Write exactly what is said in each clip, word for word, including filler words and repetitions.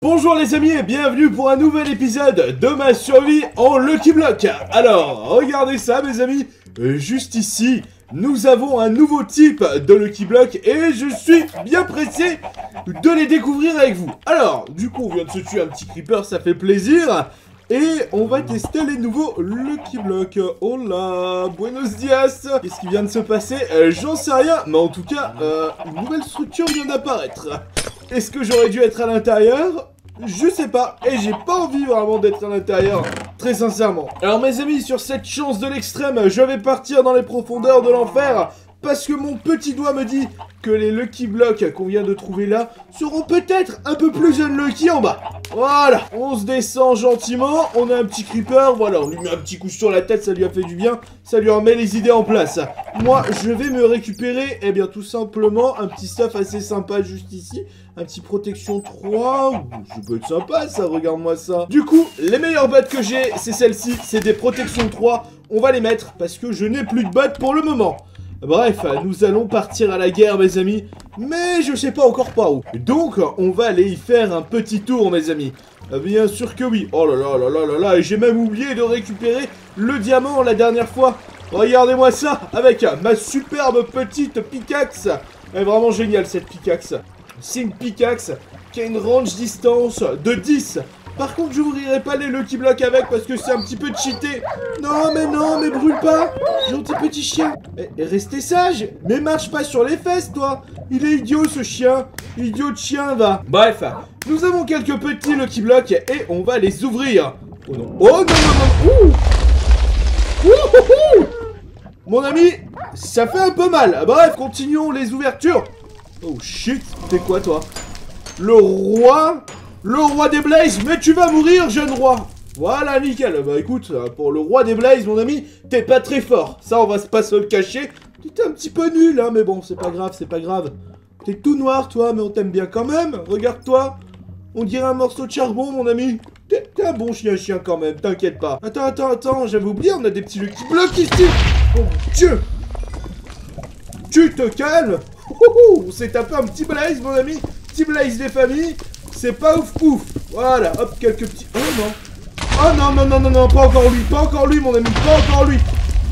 Bonjour les amis et bienvenue pour un nouvel épisode de ma survie en Lucky Block. Alors, regardez ça mes amis, juste ici, nous avons un nouveau type de Lucky Block et je suis bien pressé de les découvrir avec vous. Alors, du coup, on vient de se tuer un petit creeper, ça fait plaisir. Et on va tester les nouveaux Lucky Block. Hola, buenos dias. Qu'est-ce qui vient de se passer? euh, J'en sais rien, mais en tout cas, euh, une nouvelle structure vient d'apparaître. Est-ce que j'aurais dû être à l'intérieur? Je sais pas, et j'ai pas envie vraiment d'être à l'intérieur, très sincèrement. Alors mes amis, sur cette chance de l'extrême, je vais partir dans les profondeurs de l'enfer, parce que mon petit doigt me dit que les Lucky Blocks qu'on vient de trouver là seront peut-être un peu plus unlucky en bas. Voilà, on se descend gentiment, on a un petit creeper, voilà, on lui met un petit coup sur la tête, ça lui a fait du bien, ça lui remet les idées en place. Moi, je vais me récupérer, eh bien tout simplement, un petit stuff assez sympa juste ici, un petit protection trois, ça peut être sympa ça, regarde-moi ça. Du coup, les meilleures bottes que j'ai, c'est celle-ci, c'est des protections trois, on va les mettre parce que je n'ai plus de bottes pour le moment. Bref, nous allons partir à la guerre mes amis, mais je sais pas encore par où. Donc, on va aller y faire un petit tour mes amis. Bien sûr que oui. Oh là là là là là là, et j'ai même oublié de récupérer le diamant la dernière fois. Regardez-moi ça, avec ma superbe petite pickaxe. Elle est vraiment géniale cette pickaxe. C'est une pickaxe qui a une range distance de dix. Par contre, je n'ouvrirai pas les Lucky Blocks avec parce que c'est un petit peu cheaté. Non, mais non, mais brûle pas. Gentil petit chien. Eh, restez sage. Mais marche pas sur les fesses, toi. Il est idiot, ce chien. Idiot de chien, va. Bref, nous avons quelques petits Lucky Blocks et on va les ouvrir. Oh non. Oh non, non, non. Ouh. Ouh, ouh, ouh. Mon ami, ça fait un peu mal. Bref, continuons les ouvertures. Oh shit. T'es quoi, toi? Le roi... Le roi des blazes, mais tu vas mourir, jeune roi. Voilà, nickel. Bah écoute, pour le roi des blazes, mon ami, t'es pas très fort. Ça, on va pas se le cacher. T'es un petit peu nul, hein, mais bon, c'est pas grave, c'est pas grave. T'es tout noir, toi, mais on t'aime bien quand même. Regarde-toi. On dirait un morceau de charbon, mon ami. T'es un bon chien-chien quand même, t'inquiète pas. Attends, attends, attends, j'avais oublié, on a des petits Lucky Blocks ici. Oh mon Dieu. Tu te calmes. On s'est tapé un petit blaze, mon ami. Petit blaze des familles. C'est pas ouf ouf. Voilà, hop, quelques petits... Oh non. Oh non, non, non, non, non, pas encore lui. Pas encore lui, mon ami, pas encore lui.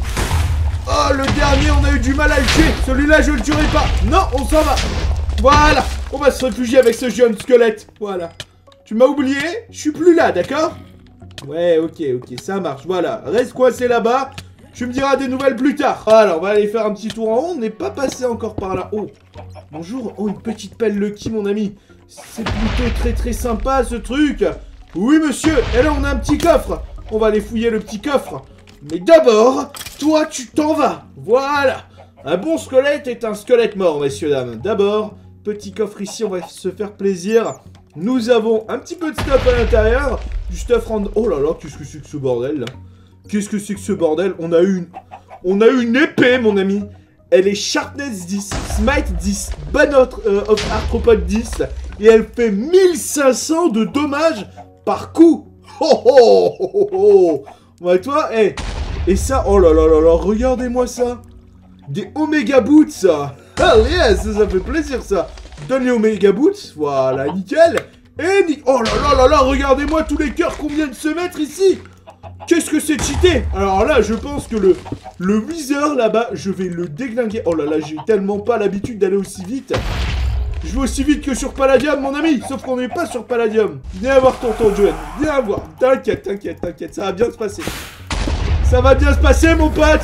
Oh, le dernier, on a eu du mal à le tuer. Celui-là, je le tuerai pas. Non, on s'en va. Voilà, on va se réfugier avec ce jeune squelette. Voilà. Tu m'as oublié? Je suis plus là, d'accord? Ouais, ok, ok, ça marche. Voilà, reste coincé là-bas. Tu me diras des nouvelles plus tard. Alors, on va aller faire un petit tour en haut. On n'est pas passé encore par là. Oh, bonjour. Oh, une petite pelle Lucky, mon ami. C'est plutôt très très sympa ce truc. Oui monsieur, et là on a un petit coffre. On va aller fouiller le petit coffre. Mais d'abord, toi tu t'en vas. Voilà. Un bon squelette est un squelette mort, messieurs dames. D'abord, petit coffre ici, on va se faire plaisir. Nous avons un petit peu de stuff à l'intérieur. Du stuff rand... Oh là là, qu'est-ce que c'est que ce bordel là? Qu'est-ce que c'est que ce bordel? On a eu une... On a eu une épée mon ami. Elle est Sharpness dix, Smite dix, Banner euh, of Arthropod dix. Et elle fait mille cinq cents de dommages par coup. Oh oh oh oh oh. Ouais toi, eh. Hey. Et ça, oh là là là là, regardez-moi ça. Des Omega Boots, ça. Ah yes, ça fait plaisir ça. Donne les Omega Boots, voilà, nickel. Et ni... Oh là là là là, regardez-moi tous les cœurs qu'on vient de se mettre ici. Qu'est-ce que c'est cheaté? Alors là, je pense que le, le Wither là-bas, je vais le déglinguer. Oh là là, j'ai tellement pas l'habitude d'aller aussi vite. Je vais aussi vite que sur Palladium, mon ami. Sauf qu'on n'est pas sur Palladium. Viens voir tonton Johan. Viens voir. T'inquiète, t'inquiète, t'inquiète. Ça va bien se passer. Ça va bien se passer, mon pote.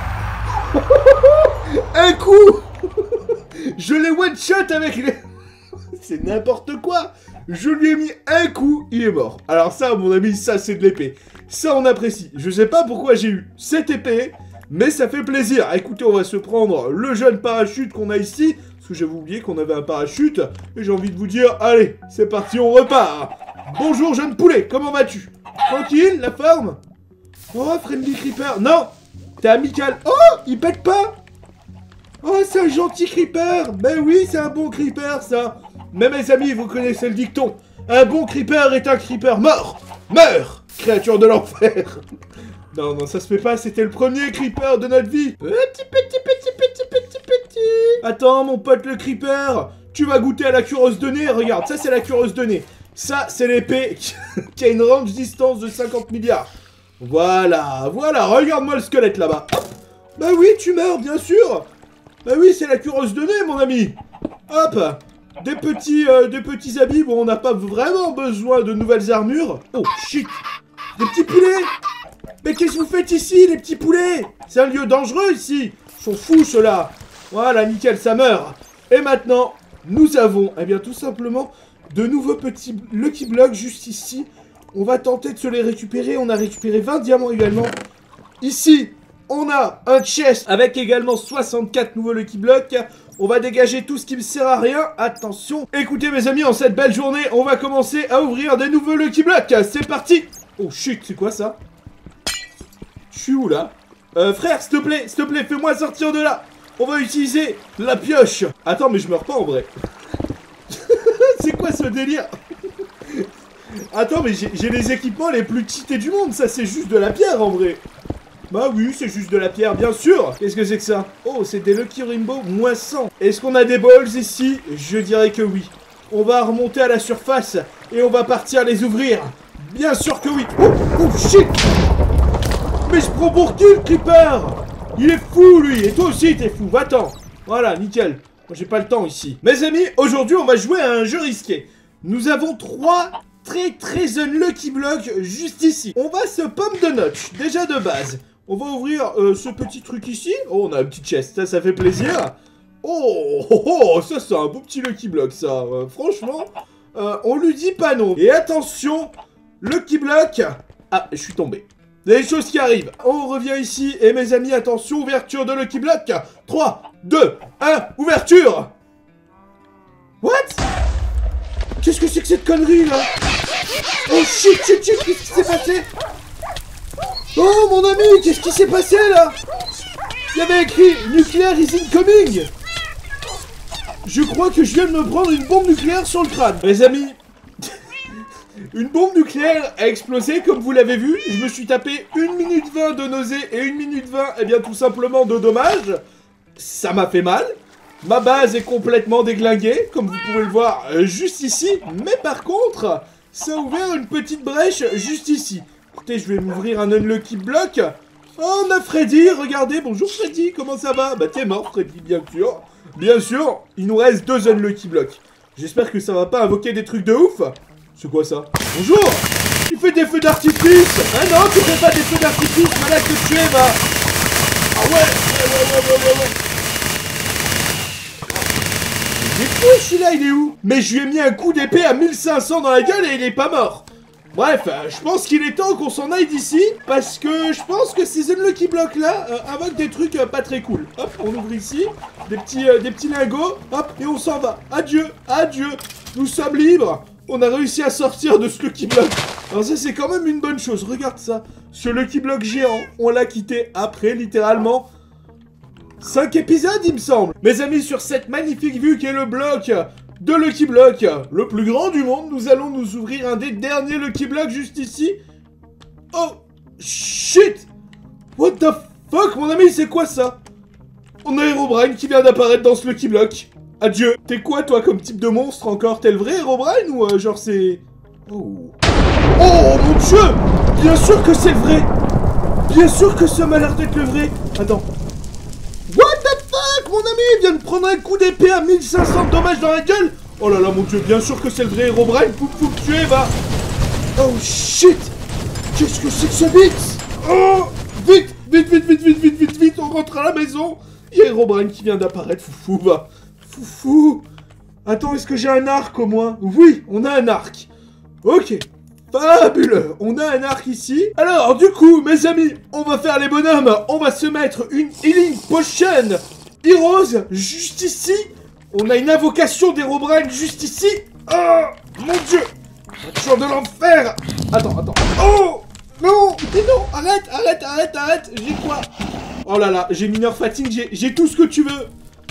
Un coup. Je l'ai one-shot avec les... C'est n'importe quoi. Je lui ai mis un coup, il est mort. Alors ça, mon ami, ça, c'est de l'épée. Ça, on apprécie. Je sais pas pourquoi j'ai eu cette épée, mais ça fait plaisir. Écoutez, on va se prendre le jeune parachute qu'on a ici, parce que j'avais oublié qu'on avait un parachute, et j'ai envie de vous dire, allez, c'est parti, on repart. Bonjour, jeune poulet, comment vas-tu? Tranquille, la forme? Oh, friendly creeper. Non, t'es amical. Oh, il pète pas. Oh, c'est un gentil creeper. Ben oui, c'est un bon creeper, ça. Mais mes amis, vous connaissez le dicton. Un bon creeper est un creeper mort. Meurs, créature de l'enfer. Non, non, ça se fait pas, c'était le premier creeper de notre vie. Petit, petit, petit, petit, petit, petit. Attends, mon pote le creeper. Tu vas goûter à la cureuse de nez, regarde, ça c'est la cureuse de nez. Ça, c'est l'épée qui a une range distance de cinquante milliards. Voilà, voilà, regarde-moi le squelette là-bas. Bah oui, tu meurs, bien sûr. Bah oui, c'est la cureuse de nez, mon ami. Hop, des petits, euh, des petits habits, bon, on n'a pas vraiment besoin de nouvelles armures. Oh, shit. Des petits poulets. Mais qu'est-ce que vous faites ici, les petits poulets? C'est un lieu dangereux, ici. Ils sont fous, ceux-là. Voilà, nickel, ça meurt. Et maintenant, nous avons, eh bien, tout simplement, de nouveaux petits Lucky Blocks juste ici. On va tenter de se les récupérer. On a récupéré vingt diamants également. Ici, on a un chest avec également soixante-quatre nouveaux Lucky Blocks. On va dégager tout ce qui me sert à rien. Attention. Écoutez, mes amis, en cette belle journée, on va commencer à ouvrir des nouveaux Lucky Blocks. C'est parti. Oh, shit, c'est quoi ça? Je suis où, là? Euh, frère, s'il te plaît, s'il te plaît, fais-moi sortir de là. On va utiliser la pioche. Attends, mais je meurs pas, en vrai. C'est quoi ce délire? Attends, mais j'ai les équipements les plus cheatés du monde. Ça, c'est juste de la pierre, en vrai. Bah oui, c'est juste de la pierre, bien sûr. Qu'est-ce que c'est que ça? Oh, c'est des Lucky Rainbow moins cent. Est-ce qu'on a des balls ici? Je dirais que oui. On va remonter à la surface et on va partir les ouvrir. Bien sûr que oui. Oh, oh shit. Mais je prends pour qui, le Creeper? Il est fou, lui. Et toi aussi, t'es fou. Va-t'en. Voilà, nickel. Moi, j'ai pas le temps ici. Mes amis, aujourd'hui, on va jouer à un jeu risqué. Nous avons trois très très unlucky blocks juste ici. On va se pomme de notch, déjà de base. On va ouvrir euh, ce petit truc ici. Oh, on a un petit chest, ça, ça fait plaisir. Oh, oh, oh ça, c'est un beau petit Lucky Block, ça. Euh, franchement, euh, on lui dit pas non. Et attention, Lucky Block. Ah, je suis tombé. Des choses qui arrivent. On revient ici. Et mes amis, attention, ouverture de Lucky Block. trois, deux, un, ouverture. What? Qu'est-ce que c'est que cette connerie, là? Oh, shit, shit, shit, qu'est-ce qui s'est passé? Oh, mon ami, qu'est-ce qui s'est passé, là? Il y avait écrit « Nuclear is incoming ». Je crois que je viens de me prendre une bombe nucléaire sur le crâne. Les amis, une bombe nucléaire a explosé, comme vous l'avez vu. Je me suis tapé une minute vingt de nausée et une minute vingt, eh bien, tout simplement de dommages. Ça m'a fait mal. Ma base est complètement déglinguée, comme vous pouvez le voir euh, juste ici. Mais par contre, ça a ouvert une petite brèche juste ici. Écoutez, je vais m'ouvrir un unlucky block. Oh, on a Freddy, regardez. Bonjour Freddy, comment ça va? Bah t'es mort Freddy, bien sûr. Bien sûr, il nous reste deux unlucky blocks. J'espère que ça va pas invoquer des trucs de ouf. C'est quoi ça? Bonjour. Tu fais des feux d'artifice? Ah non, tu fais pas des feux d'artifice, malade que tu es, va. Ah ouais, ouais, ouais, ouais, ouais, ouais, ouais. Il est fou celui-là, il est où? Mais je lui ai mis un coup d'épée à mille cinq cents dans la gueule et il est pas mort. Bref, euh, je pense qu'il est temps qu'on s'en aille d'ici, parce que je pense que ces unlucky blocks là euh, invoquent des trucs euh, pas très cool. Hop, on ouvre ici, des petits, euh, des petits lingots, hop, et on s'en va. Adieu, adieu, nous sommes libres. On a réussi à sortir de ce Lucky Block. Alors ça, c'est quand même une bonne chose, regarde ça. Ce Lucky Block géant, on l'a quitté après, littéralement, cinq épisodes, il me semble. Mes amis, sur cette magnifique vue qui est le bloc de Lucky Block, le plus grand du monde, nous allons nous ouvrir un des derniers Lucky Blocks juste ici. Oh, shit. What the fuck, mon ami, c'est quoi ça? On a Herobrine qui vient d'apparaître dans ce Lucky Block. Adieu. T'es quoi, toi, comme type de monstre encore? T'es le vrai Herobrine ou euh, genre c'est... Oh. Oh, mon Dieu. Bien sûr que c'est le vrai. Bien sûr que ça m'a l'air d'être le vrai. Attends. What the fuck, mon ami, il vient de prendre un coup d'épée à mille cinq cents de dommages dans la gueule. Oh là là, mon Dieu, bien sûr que c'est le vrai Herobrine. Pouf, pouf, tu es, va. Oh, shit. Qu'est-ce que c'est que ce bit? Oh, vite, vite, vite, vite, vite, vite, vite, vite, on rentre à la maison. Il y a Herobrine qui vient d'apparaître, foufou, va. Foufou. Attends, est-ce que j'ai un arc au moins? Oui, on a un arc. Ok. Fabuleux. On a un arc ici. Alors, du coup, mes amis, on va faire les bonhommes. On va se mettre une Healing Potion Heroes juste ici. On a une invocation d'Herobrine juste ici. Oh, mon Dieu. Voiture de l'enfer. Attends, attends. Oh, non. Mais non, arrête, arrête, arrête, arrête. J'ai quoi? Oh là là, j'ai mineur fatigue, j'ai tout ce que tu veux.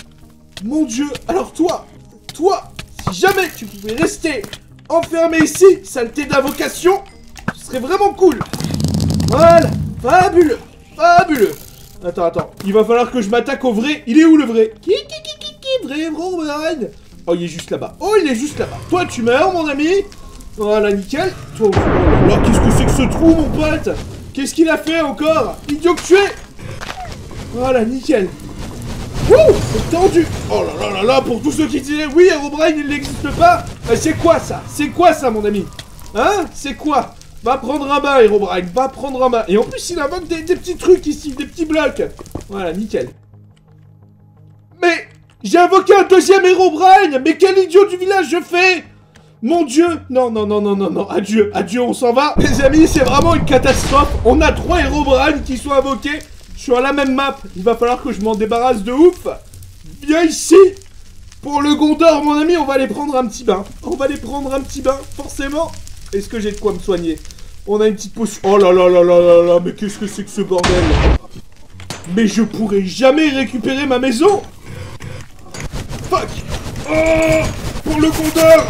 Mon Dieu. Alors toi, toi, si jamais tu pouvais rester enfermé ici, saleté d'invocation, ce serait vraiment cool. Voilà, fabuleux, fabuleux. Attends, attends, il va falloir que je m'attaque au vrai. Il est où le vrai? Qui, qui, qui, qui, qui, vrai Herobrine? Oh, il est juste là-bas. Oh, il est juste là-bas. Toi, tu meurs, mon ami. Voilà, nickel. Oh là là, qu'est-ce que c'est que ce trou, mon pote? Qu'est-ce qu'il a fait encore? Idiot que tu es. Voilà, nickel. Wouh, c'est tendu. Oh là là là là, pour tous ceux qui disaient oui, Herobrine, il n'existe pas. Euh, c'est quoi ça? C'est quoi ça, mon ami? Hein? C'est quoi? Va prendre un bain, Herobrine, va prendre un bain. Et en plus, il invoque des, des petits trucs ici, des petits blocs. Voilà, nickel. Mais j'ai invoqué un deuxième Herobrine. Mais quel idiot du village je fais? Mon Dieu. Non, non, non, non, non, non. Adieu, adieu, on s'en va. Les amis, c'est vraiment une catastrophe. On a trois Herobrine qui sont invoqués sur la même map. Il va falloir que je m'en débarrasse de ouf. Viens ici. Pour le Gondor, mon ami, on va aller prendre un petit bain. On va aller prendre un petit bain, forcément. Est-ce que j'ai de quoi me soigner? On a une petite potion. Oh là là là là là là. Mais qu'est-ce que c'est que ce bordel? Mais je pourrai jamais récupérer ma maison. Fuck. Oh, pour le Gondor.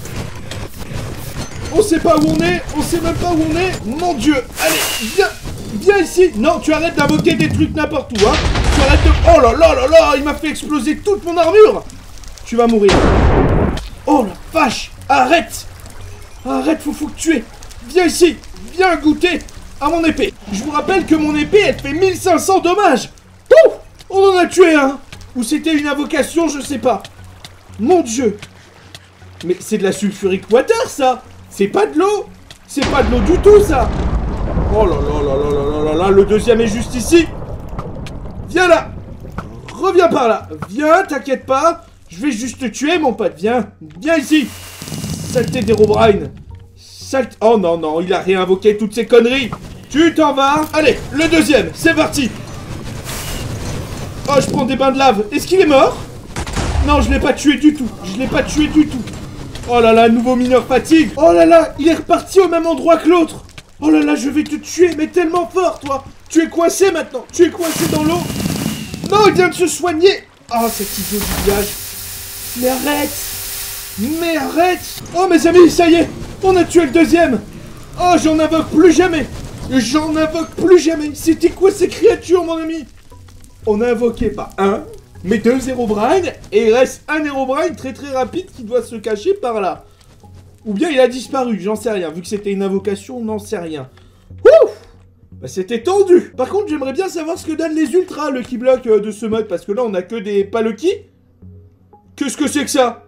On sait pas où on est. On sait même pas où on est. Mon Dieu. Allez, viens. Viens ici. Non, tu arrêtes d'invoquer des trucs n'importe où, hein. Tu arrêtes de... Oh là là là là. Il m'a fait exploser toute mon armure. Tu vas mourir. Oh la vache. Arrête. Arrête, faut, faut que tu es. Viens ici. Viens goûter à mon épée. Je vous rappelle que mon épée, elle fait mille cinq cents dommages. Pouf. On en a tué un. Ou c'était une invocation, je sais pas. Mon Dieu. Mais c'est de la sulfuric water, ça. C'est pas de l'eau. C'est pas de l'eau du tout, ça. Oh là là là là là là là. Le deuxième est juste ici. Viens là. Reviens par là. Viens, t'inquiète pas. Je vais juste te tuer, mon pote. Viens. Viens ici. Saleté d'Herobrine. Saleté... Oh non, non, il a réinvoqué toutes ces conneries. Tu t'en vas. Allez, le deuxième. C'est parti. Oh, je prends des bains de lave. Est-ce qu'il est mort? Non, je l'ai pas tué du tout. Je l'ai pas tué du tout. Oh là là, nouveau mineur fatigue. Oh là là, il est reparti au même endroit que l'autre. Oh là là, je vais te tuer, mais tellement fort, toi. Tu es coincé maintenant. Tu es coincé dans l'eau. Non, il vient de se soigner. Oh, cet idiot du village. Mais arrête. Mais arrête. Oh, mes amis, ça y est. On a tué le deuxième. Oh, j'en invoque plus jamais. J'en invoque plus jamais. C'était quoi ces créatures, mon ami? On a invoqué pas un, mais deux Herobrine, et il reste un Herobrine très très rapide qui doit se cacher par là. Ou bien il a disparu, j'en sais rien. Vu que c'était une invocation, on n'en sait rien. Ouf. Bah c'était tendu. Par contre, j'aimerais bien savoir ce que donnent les ultras, le keyblock euh, de ce mode, parce que là, on a que des... Pas le qui. Qu'est-ce que c'est que ça?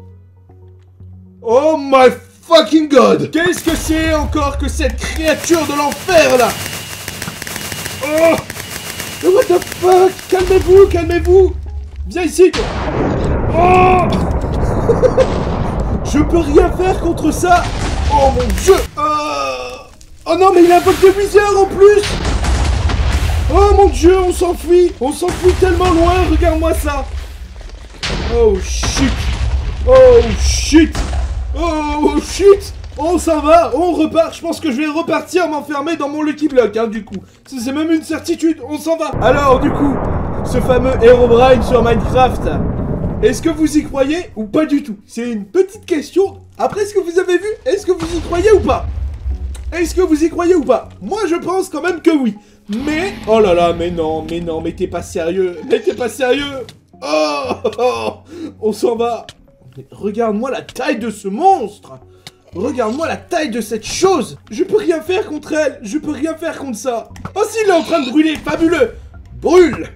Oh my fucking god. Qu'est-ce que c'est encore que cette créature de l'enfer, là? Oh. What the fuck? Calmez-vous, calmez-vous. Viens ici, toi. Oh. Je peux rien faire contre ça. Oh mon dieu. euh... Oh non, mais il invoque des wizards en plus. Oh mon dieu, on s'enfuit. On s'enfuit tellement loin, regarde-moi ça. Oh shit. Oh shit. Oh shit. On s'en va, on repart. Je pense que je vais repartir m'enfermer dans mon Lucky Block, hein, du coup. C'est même une certitude, on s'en va. Alors, du coup, ce fameux Herobrine sur Minecraft, est-ce que vous y croyez ou pas du tout? C'est une petite question. Après ce que vous avez vu, est-ce que vous y croyez ou pas? Est-ce que vous y croyez ou pas? Moi, je pense quand même que oui. Mais, oh là là, mais non, mais non, mais t'es pas sérieux. Mais t'es pas sérieux. Oh, oh, oh. On s'en va. Mais regarde-moi la taille de ce monstre. Regarde-moi la taille de cette chose. Je peux rien faire contre elle. Je peux rien faire contre ça. Oh si, il est en train de brûler. Fabuleux. Brûle.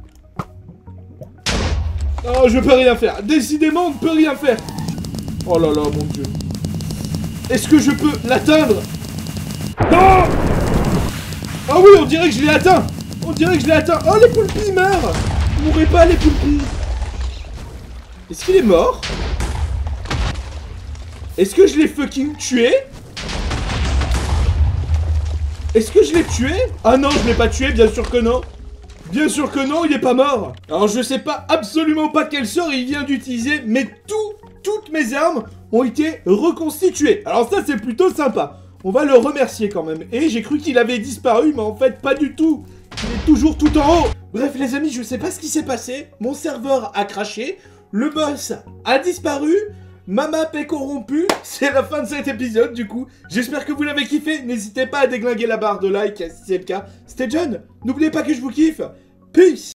Oh, je peux rien faire. Décidément, on ne peut rien faire. Oh là là, mon dieu. Est-ce que je peux l'atteindre? Non. Oh oui, on dirait que je l'ai atteint. On dirait que je l'ai atteint. Oh, les poulpis meurent. Mourrez pas, les poulpis. Est-ce qu'il est mort? Est-ce que je l'ai fucking tué? Est-ce que je l'ai tué? Ah non, je l'ai pas tué, bien sûr que non. Bien sûr que non, il est pas mort. Alors je sais pas absolument pas quel sort il vient d'utiliser, mais tout, toutes mes armes ont été reconstituées. Alors ça c'est plutôt sympa. On va le remercier quand même. Et j'ai cru qu'il avait disparu, mais en fait pas du tout. Il est toujours tout en haut. Bref les amis, je sais pas ce qui s'est passé. Mon serveur a craché. Le boss a disparu. Ma map est corrompue, c'est la fin de cet épisode du coup. J'espère que vous l'avez kiffé, n'hésitez pas à déglinguer la barre de like si c'est le cas. C'était John, n'oubliez pas que je vous kiffe. Peace.